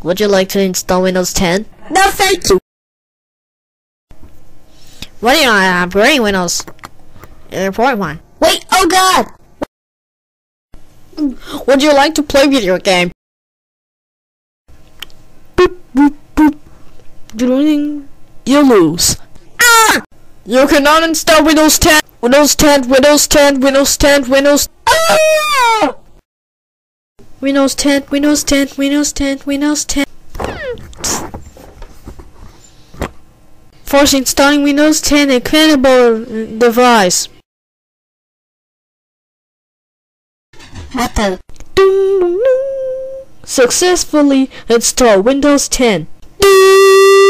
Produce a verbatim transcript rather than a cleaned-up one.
Would you like to install Windows ten? No, thank you. What do you know? I'm upgrading Windows. Report one. Wait, oh god! Would you like to play video game? Boop, boop, boop. You lose. Ah! You cannot install Windows ten. Windows ten, Windows ten, Windows ten, Windows. Ah! Windows ten, Windows ten, Windows ten, Windows ten. Force installing Windows ten compatible device. What the? Successfully install Windows ten.